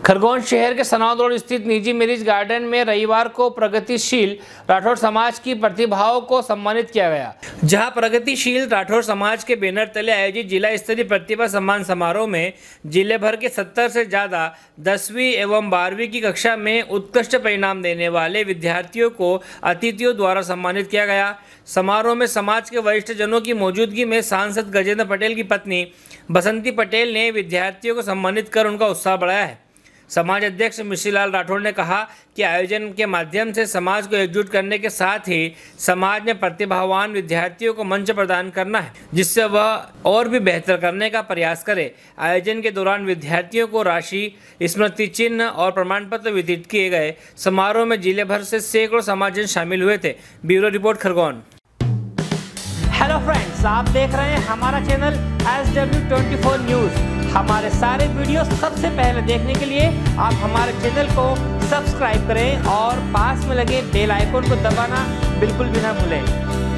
खरगोन शहर के सनौद रोड स्थित निजी मैरिज गार्डन में रविवार को प्रगतिशील राठौर समाज की प्रतिभाओं को सम्मानित किया गया, जहां प्रगतिशील राठौर समाज के बैनर तले आयोजित जिला स्तरीय प्रतिभा सम्मान समारोह में जिले भर के 70 से ज्यादा 10वीं एवं 12वीं की कक्षा में उत्कृष्ट परिणाम देने वाले विद्यार्थियों को अतिथियों द्वारा सम्मानित किया गया। समारोह में समाज के वरिष्ठ जनों की मौजूदगी में सांसद गजेंद्र पटेल की पत्नी बसंती पटेल ने विद्यार्थियों को सम्मानित कर उनका उत्साह बढ़ाया है। समाज अध्यक्ष मिश्रीलाल राठौर ने कहा कि आयोजन के माध्यम से समाज को एकजुट करने के साथ ही समाज में प्रतिभावान विद्यार्थियों को मंच प्रदान करना है, जिससे वह और भी बेहतर करने का प्रयास करे। आयोजन के दौरान विद्यार्थियों को राशि, स्मृति चिन्ह और प्रमाण पत्र वितरित किए गए। समारोह में जिले भर से सैकड़ों समाजजन शामिल हुए थे। Bureau report, Khargone. Hello friends, आप देख रहे हैं हमारा चैनल SW24 न्यूज़। हमारे सारे वीडियो सबसे पहले देखने के लिए आप हमारे चैनल को सब्सक्राइब करें और पास में लगे बेल आइकन को दबाना बिल्कुल भी ना भूलें।